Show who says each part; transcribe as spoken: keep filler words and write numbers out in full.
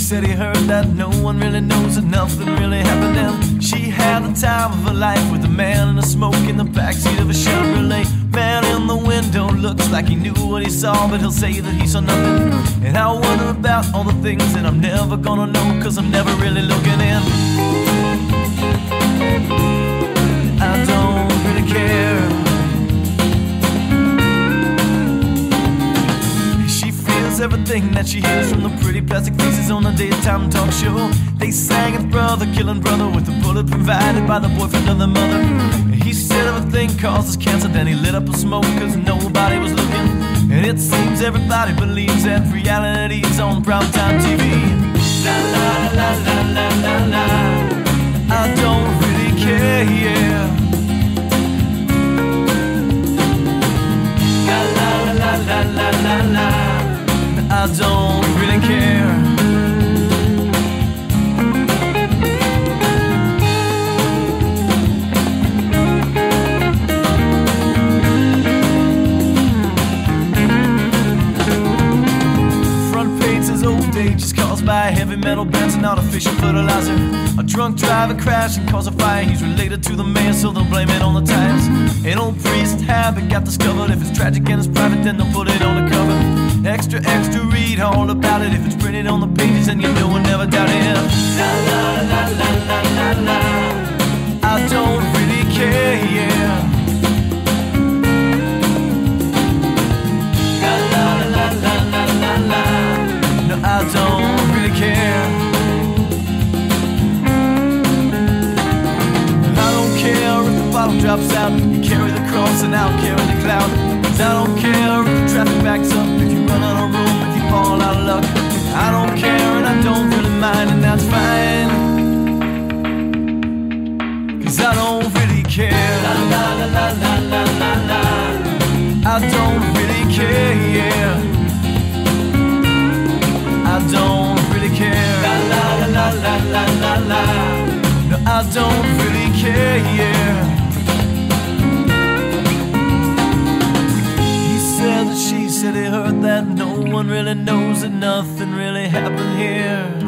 Speaker 1: said he heard that no one really knows that nothing really happened. And she had the time of her life with a man and a smoke in the backseat of a Chevrolet. Man in the window looks like he knew what he saw, but he'll say that he saw nothing. And I wonder about all the things that I'm never gonna know, cause I'm never really looking in. I don't really care. She feels everything that she hears from the pretty plastic faces on the daytime talk show. They sang it's brother killing brother with a bullet provided by the boyfriend of the mother. He said everything causes cancer, then he lit up a smoke cause nobody was looking. And it seems everybody believes that reality's on primetime T V. La la la la la la la. I don't really care, yeah. La la la la la la la. I don't really care. Age is caused by heavy metal bands and artificial fertilizer. A drunk driver crashed and caused a fire. He's related to the mayor, so they'll blame it on the tires. An old priest habit got discovered. If it's tragic and it's private, then they'll put it on the cover. Extra, extra, read all about it. If it's printed on the pages, then you know we'll never doubt it. La la la la la la la. I don't really care, yeah. La la la la la la la. I don't really care. I don't care if the bottle drops out. You carry the cross and I'll carry the cloud. Cause I don't care if the traffic backs up, if you run out of room, if you fall out of luck. I don't care and I don't really mind, and that's fine. Cause I don't really care. La la la la la la la la. I don't really care, yeah. I don't really care. La la la la la la la. No, I don't really care, yeah. He said that she said he heard that no one really knows that nothing really happened here.